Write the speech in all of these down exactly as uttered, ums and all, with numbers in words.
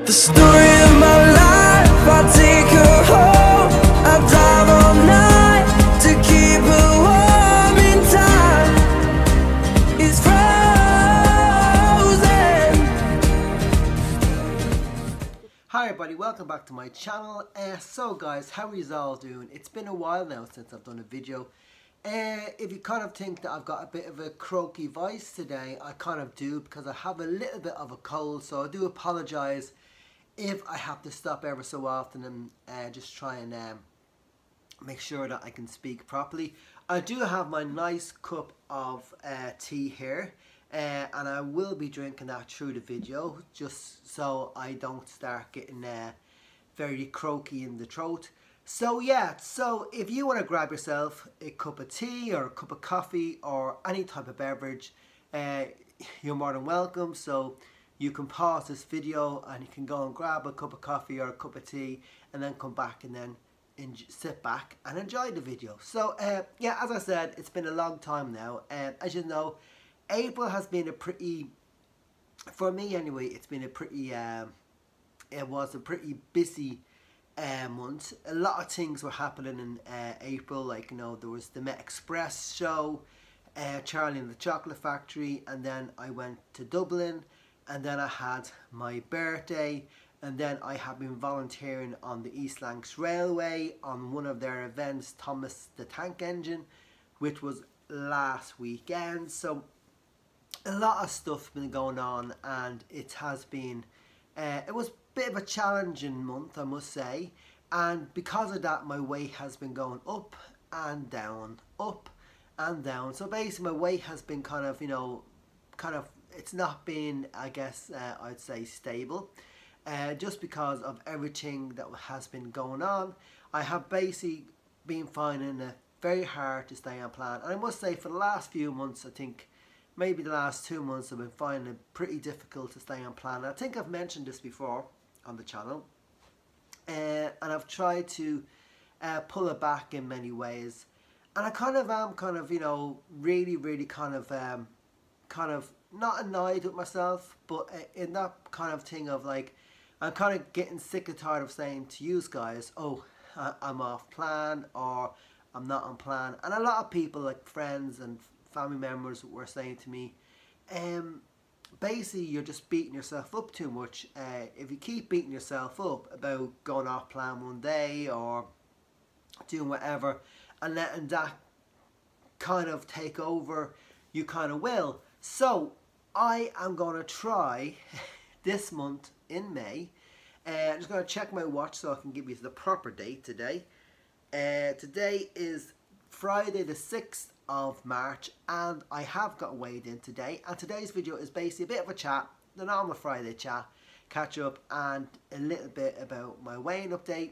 The story of my life, I take her home, I drive all night to keep her warm in time. It's frozen. Hi everybody, welcome back to my channel. Uh, so guys, how are you all doing? It's been a while now since I've done a video. Uh, if you kind of think that I've got a bit of a croaky voice today, I kind of do, because I have a little bit of a cold, so I do apologise if I have to stop ever so often and uh, just try and um, make sure that I can speak properly. I do have my nice cup of uh, tea here, uh, and I will be drinking that through the video, just so I don't start getting uh, very croaky in the throat. So yeah, so if you want to grab yourself a cup of tea or a cup of coffee or any type of beverage, uh, you're more than welcome. So you can pause this video and you can go and grab a cup of coffee or a cup of tea and then come back and then sit back and enjoy the video. So uh, yeah, as I said, it's been a long time now, and as you know, April has been a pretty, for me anyway, it's been a pretty, um, it was a pretty busy uh, month. A lot of things were happening in uh, April, like, you know, there was the Met Express show, uh, Charlie and the Chocolate Factory, and then I went to Dublin, and then I had my birthday, and then I have been volunteering on the East Lancs Railway on one of their events, Thomas the Tank Engine, which was last weekend. So a lot of stuff been going on, and it has been, uh, it was a bit of a challenging month, I must say, and because of that my weight has been going up and down, up and down. So basically my weight has been kind of, you know, kind of, it's not been, I guess, uh, I'd say stable, uh, just because of everything that has been going on. I have basically been finding it very hard to stay on plan, and I must say for the last few months, I think maybe the last two months I've been finding it pretty difficult to stay on plan. And I think I've mentioned this before on the channel, uh, and I've tried to uh, pull it back in many ways, and I kind of am kind of, you know, really really kind of um, kind of not annoyed with myself, but in that kind of thing of like, I'm kind of getting sick and tired of saying to you guys, oh, I'm off plan or I'm not on plan. And a lot of people, like friends and family members, were saying to me, um, basically you're just beating yourself up too much. Uh, if you keep beating yourself up about going off plan one day or doing whatever and letting that kind of take over, you kind of will. So I am going to try this month in May. Uh, I'm just going to check my watch so I can give you the proper date today. Uh, today is Friday the sixth of March, and I have got weighed in today. And today's video is basically a bit of a chat, the normal Friday chat, catch up, and a little bit about my weighing update.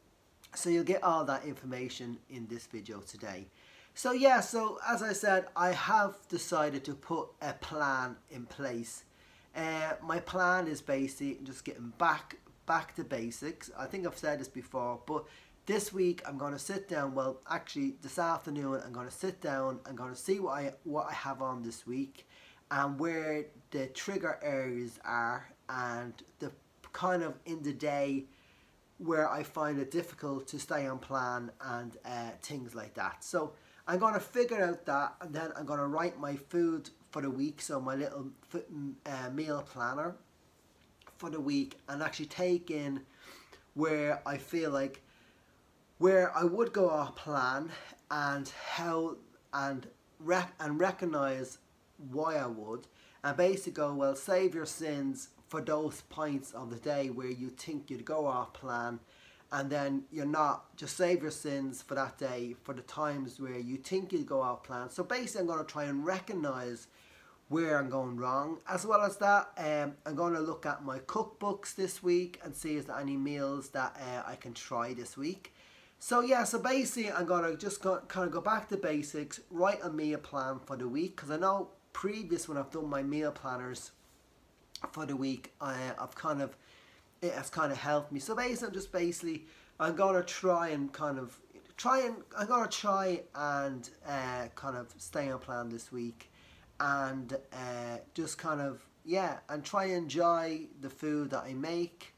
So you'll get all that information in this video today. So yeah, so as I said, I have decided to put a plan in place. Uh, my plan is basically just getting back back to basics. I think I've said this before, but this week I'm going to sit down, well actually this afternoon I'm going to sit down, I'm going to see what I, what I have on this week and where the trigger areas are, and the kind of in the day where I find it difficult to stay on plan and uh, things like that. So I'm going to figure out that, and then I'm going to write my food for the week, so my little uh, meal planner for the week, and actually take in where I feel like where I would go off plan and how, and rec and recognize why I would, and basically go, well, save your sins for those points of the day where you think you'd go off plan, and then you're not. Just save your sins for that day for the times where you think you'd go off plan. So basically I'm going to try and recognize where I'm going wrong. As well as that, um, I'm going to look at my cookbooks this week and see is there any meals that uh, I can try this week. So yeah, so basically I'm going to just go, kind of go back to basics, write a meal plan for the week, because I know previous when I've done my meal planners for the week, I, I've kind of, it has kind of helped me. So basically I'm just basically, I'm going to try and kind of, try and, I'm going to try and uh, kind of stay on plan this week, and uh, just kind of, yeah, and try and enjoy the food that I make,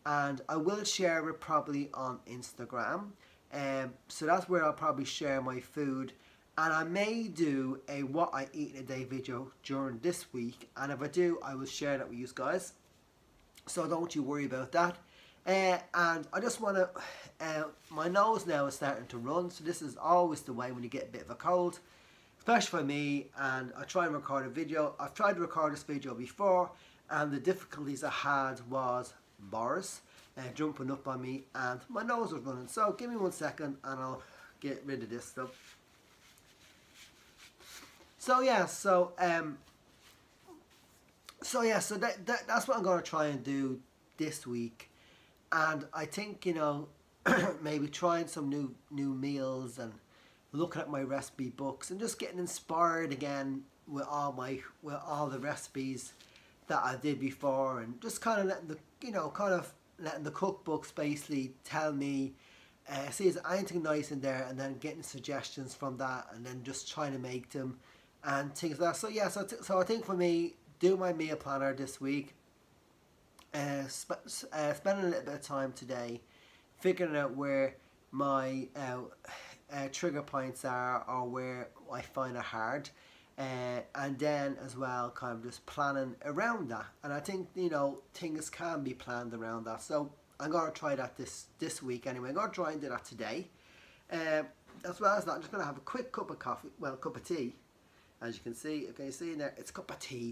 and I will share it probably on Instagram. Um, so that's where I'll probably share my food, and I may do a what I eat in a day video during this week, and if I do, I will share that with you guys, so don't you worry about that. Uh, and I just want to, uh, my nose now is starting to run, so this is always the way when you get a bit of a cold, especially for me, and I try and record a video. I've tried to record this video before, and the difficulties I had was Boris uh, jumping up on me, and my nose was running. So give me one second and I'll get rid of this stuff. So yeah, so um, so yeah, so that, that that's what I'm going to try and do this week. And I think, you know, maybe trying some new new meals and looking at my recipe books and just getting inspired again with all my with all the recipes that I did before, and just kind of letting the you know kind of letting the cookbooks basically tell me, uh, see is there anything nice in there, and then getting suggestions from that, and then just trying to make them and things like that. So yeah, so t so I think for me, do my meal planner this week. Uh, sp uh, spending a little bit of time today figuring out where my uh, uh, trigger points are, or where I find it hard, uh, and then as well kind of just planning around that. And I think, you know, things can be planned around that, so I'm going to try that this this week anyway. I'm going to try and do that today. Uh, as well as that, I'm just going to have a quick cup of coffee, well, a cup of tea, as you can see. Okay, you see in there, it's a cup of tea.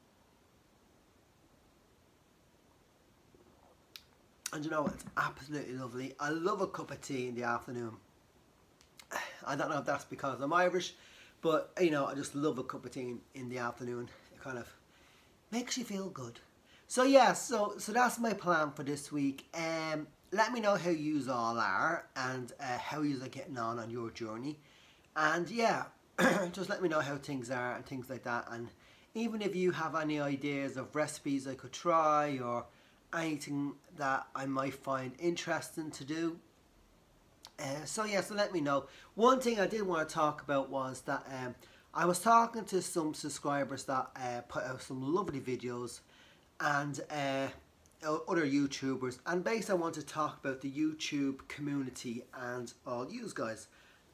And you know what, it's absolutely lovely. I love a cup of tea in the afternoon. I don't know if that's because I'm Irish, but you know, I just love a cup of tea in, in the afternoon. It kind of makes you feel good. So yeah, so so that's my plan for this week. Um, let me know how yous all are, and uh, how yous are getting on on your journey. And yeah, just let me know how things are and things like that. And even if you have any ideas of recipes I could try, or anything that I might find interesting to do, uh, so yeah, so let me know. One thing I did want to talk about was that um, I was talking to some subscribers that uh, put out some lovely videos, and uh, other YouTubers, and basically I want to talk about the YouTube community and all yous guys.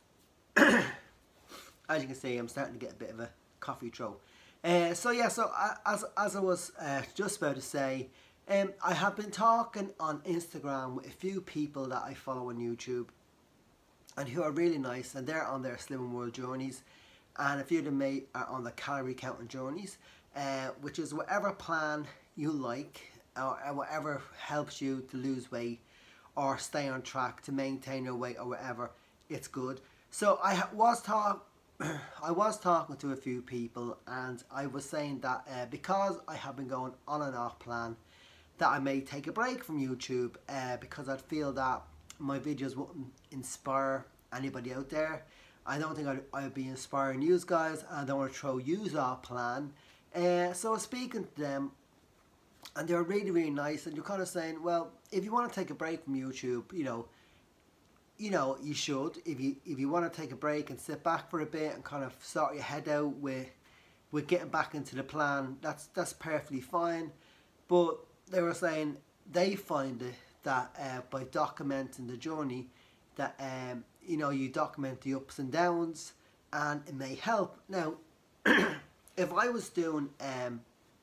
As you can see, I'm starting to get a bit of a coffee throat. Uh, so yeah, so I, as, as I was uh, just about to say, Um, I have been talking on Instagram with a few people that I follow on YouTube, and who are really nice, and they're on their SlimmingWorld journeys, and a few of them may are on the calorie counting journeys, uh, which is whatever plan you like, or, or whatever helps you to lose weight or stay on track to maintain your weight or whatever, it's good. So I was talk, I was talking to a few people, and I was saying that uh, because I have been going on and off plan, that I may take a break from YouTube, uh, because I'd feel that my videos wouldn't inspire anybody out there. I don't think I'd, I'd be inspiring you guys. I don't want to throw yous off plan. Uh, so I was speaking to them, and they were really, really nice, and you're kind of saying, well, if you want to take a break from YouTube, you know, you know, you should. If you if you want to take a break and sit back for a bit and kind of sort your head out with with getting back into the plan, that's that's perfectly fine. But they were saying they find it that uh, by documenting the journey, that um, you know, you document the ups and downs, and it may help. Now, if I was doing, um,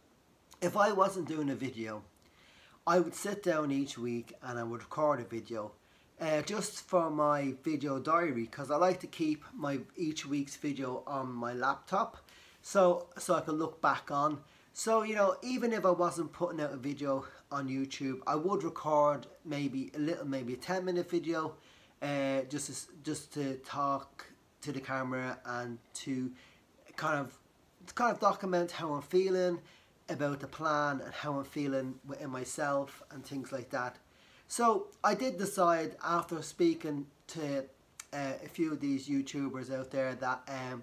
if I wasn't doing a video, I would sit down each week and I would record a video, uh, just for my video diary, because I like to keep my each week's video on my laptop, so so I can look back on. So, you know, even if I wasn't putting out a video on YouTube, I would record maybe a little, maybe a ten minute video, uh, just to, just to talk to the camera and to kind of to kind of document how I'm feeling about the plan and how I'm feeling within myself and things like that. So I did decide, after speaking to uh, a few of these YouTubers out there, that um,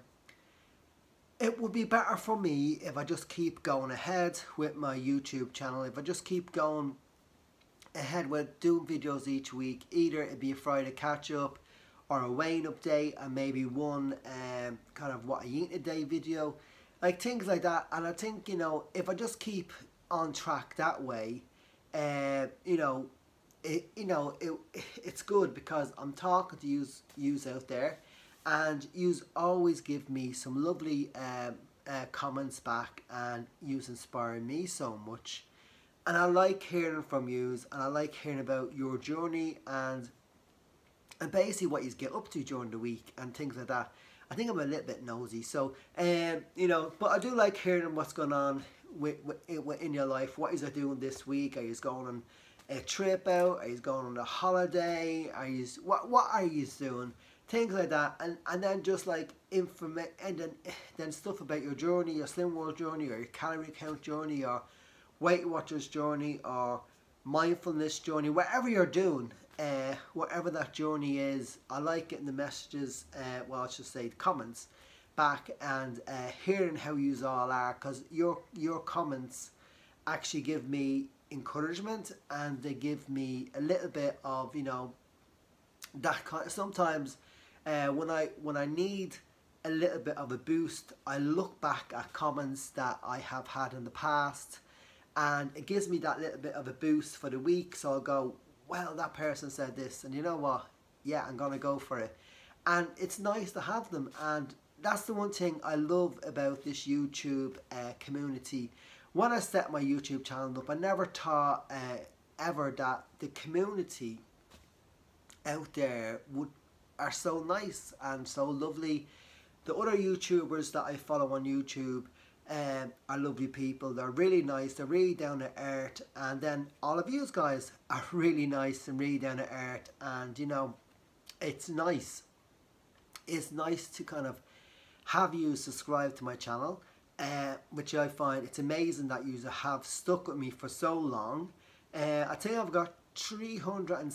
it would be better for me if I just keep going ahead with my YouTube channel. If I just keep going ahead with doing videos each week, either it'd be a Friday catch up or a weighing update, and maybe one um, kind of what I eat a day video, like things like that. And I think, you know, if I just keep on track that way, uh, you know, it, you know, it, it's good because I'm talking to yous, yous out there, and yous always give me some lovely um, uh, comments back, and yous inspire me so much. And I like hearing from yous, and I like hearing about your journey, and and basically what you get up to during the week and things like that. I think I'm a little bit nosy, so um, you know, but I do like hearing what's going on with, with, in your life. What is I doing this week? Are you going on a trip out? Are you going on a holiday? Are you what what are you doing? Things like that, and and then just like informa and then then stuff about your journey, your SlimmingWorld journey, or your calorie count journey, or Weight Watchers journey, or mindfulness journey, whatever you're doing. Uh, whatever that journey is, I like getting the messages, uh, well I should say comments back, and uh, hearing how yous all are, because your your comments actually give me encouragement, and they give me a little bit of, you know, that kind of, sometimes uh, when I when I need a little bit of a boost, I look back at comments that I have had in the past, and it gives me that little bit of a boost for the week. So I'll go, well, that person said this, and you know what, yeah, I'm gonna go for it. And it's nice to have them, and that's the one thing I love about this YouTube uh, community. When I set my YouTube channel up, I never thought uh, ever that the community out there would are so nice and so lovely. The other YouTubers that I follow on YouTube um, are lovely people. They're really nice, they're really down to earth, and then all of you guys are really nice and really down to earth, and you know, it's nice. It's nice to kind of have you subscribe to my channel, uh, which I find it's amazing that you have stuck with me for so long. Uh, I think I've got three hundred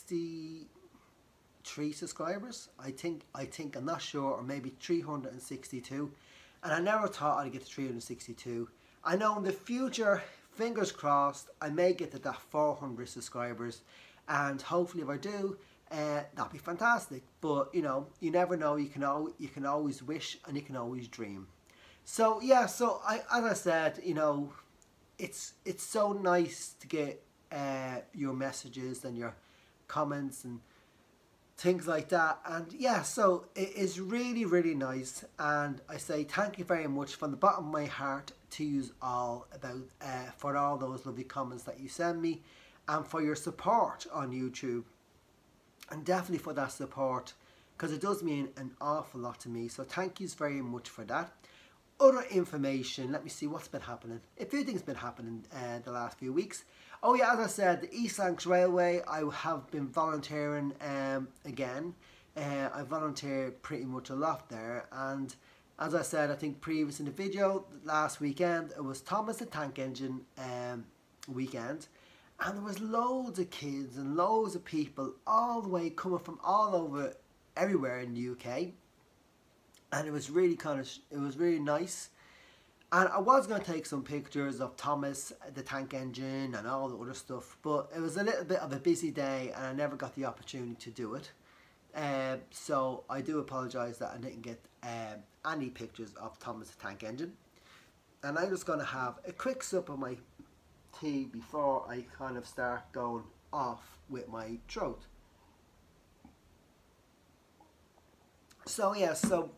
sixty-three subscribers. I think, I think, I'm not sure, or maybe three hundred sixty-two. And I never thought I'd get to three hundred sixty-two. I know in the future, fingers crossed, I may get to that four hundred subscribers. And hopefully if I do, uh, that'd be fantastic. But, you know, you never know. You can, al you can always wish, and you can always dream. So, yeah, so I, as I said, you know, it's, it's so nice to get uh, your messages and your comments and things like that. And yeah, so it is really, really nice, and I say thank you very much from the bottom of my heart to you all about uh, for all those lovely comments that you send me, and for your support on YouTube, and definitely for that support, because it does mean an awful lot to me. So thank you very much for that. Other information, let me see what's been happening. A few things been happening uh, the last few weeks. Oh yeah, as I said, the East Lancs Railway, I have been volunteering um, again. Uh, I volunteer pretty much a lot there, and as I said, I think previous in the video, last weekend, it was Thomas the Tank Engine um, weekend, and there was loads of kids and loads of people all the way coming from all over, everywhere in the U K. And it was really kind of, it was really nice. And I was going to take some pictures of Thomas, the tank engine, and all the other stuff. But it was a little bit of a busy day, and I never got the opportunity to do it. Um, so I do apologise that I didn't get um, any pictures of Thomas, the tank engine. And I'm just going to have a quick sip of my tea before I kind of start going off with my throat. So yeah, so...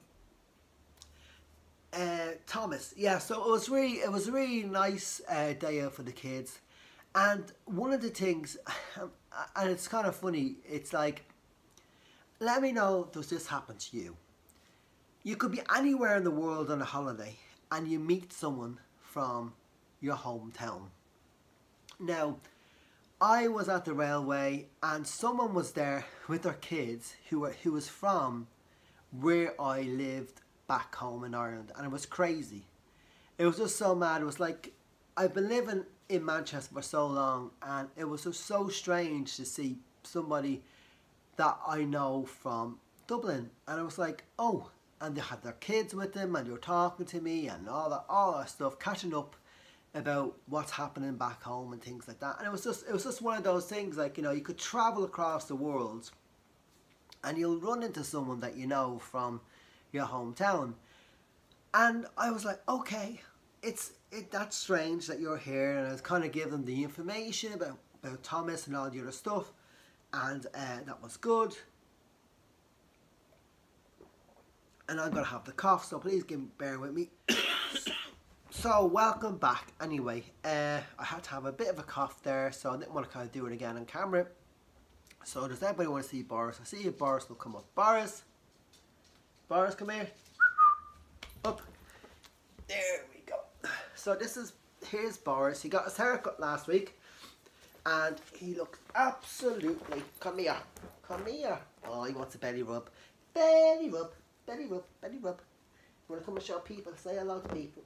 Uh, Thomas, yeah, so it was really, it was a really nice uh, day out for the kids. And one of the things, and it's kind of funny, it's like, let me know, does this happen to you? You could be anywhere in the world on a holiday, and you meet someone from your hometown. Now, I was at the railway, and someone was there with their kids who were who was from where I lived back home in Ireland, and it was crazy. It was just so mad. It was like, I've been living in Manchester for so long, and it was just so strange to see somebody that I know from Dublin, and I was like, oh, and they had their kids with them, and they were talking to me and all that, all that stuff, catching up about what's happening back home and things like that. And it was just, it was just one of those things, like, you know, you could travel across the world, and you'll run into someone that you know from your hometown. And I was like, okay, it's it that's strange that you're here. And I was kind of give them the information about about Thomas and all the other stuff, and uh, that was good. And I'm gonna have the cough, so please give, bear with me. So welcome back. Anyway, uh, I had to have a bit of a cough there, so I didn't want to kind of do it again on camera. So does anybody want to see Boris? I see if Boris will come up. Boris, Boris, come here. Up. There we go. So this is here's Boris. He got his haircut last week, and he looks absolutely. Come here, come here. Oh, he wants a belly rub, belly rub, belly rub, belly rub. You want to come and show people? Say hello to people.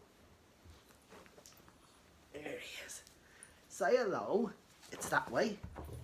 There he is. Say hello. It's that way.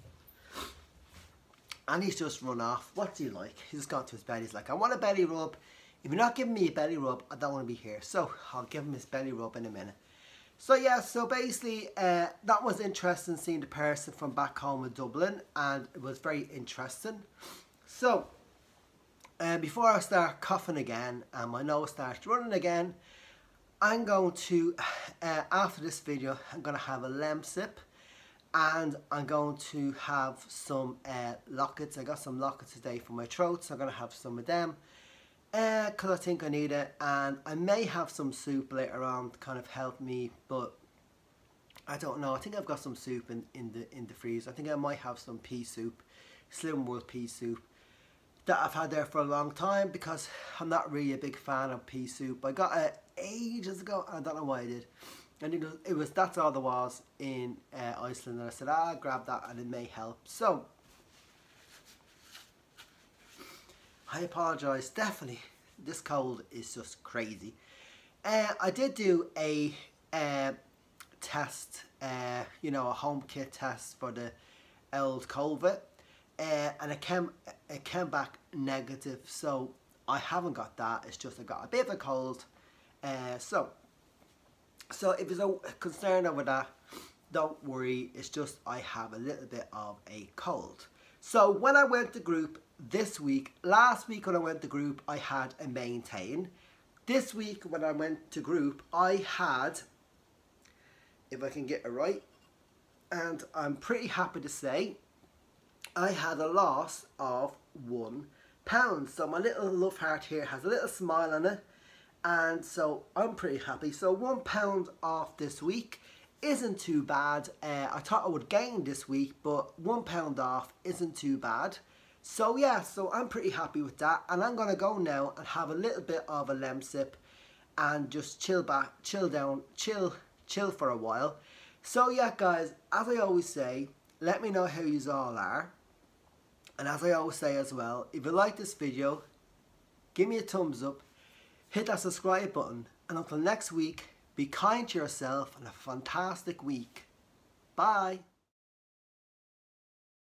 And he's just run off. What's he like? He's just gone to his bed. He's like, I want a belly rub. If you're not giving me a belly rub, I don't want to be here. So I'll give him his belly rub in a minute. So yeah, so basically uh, that was interesting seeing the person from back home in Dublin, and it was very interesting. So uh, before I start coughing again and my nose starts running again, I'm going to, uh, after this video, I'm going to have a lem sip, and I'm going to have some uh, lockets. I got some lockets today for my throat, so I'm going to have some of them because uh, I think I need it. And I may have some soup later on to kind of help me, but I don't know. I think I've got some soup in, in, the, in the freezer. I think I might have some pea soup, SlimmingWorld pea soup, that I've had there for a long time because I'm not really a big fan of pea soup. I got it ages ago, I don't know why I did. And it was, it was that's all there was in uh, Iceland, and I said, ah, I'll grab that and it may help. So, I apologise, definitely, this cold is just crazy. Uh, I did do a uh, test, uh, you know, a home kit test for the old COVID. Uh, and it came, it came back negative, so I haven't got that. It's just I got a bit of a cold. Uh, so, so if there's a concern over that, don't worry. It's just I have a little bit of a cold. So when I went to group this week, last week when I went to group, I had a maintain. This week when I went to group, I had, if I can get it right, and I'm pretty happy to say, I had a loss of one pound. So my little love heart here has a little smile on it, and so I'm pretty happy. So one pound off this week isn't too bad. Uh, I thought I would gain this week, but one pound off isn't too bad. So yeah, so I'm pretty happy with that, and I'm gonna go now and have a little bit of a lem sip and just chill back, chill down, chill, chill for a while. So yeah, guys, as I always say, let me know how yous all are. And as I always say as well, if you like this video, give me a thumbs up, hit that subscribe button, and until next week, be kind to yourself and a fantastic week. Bye.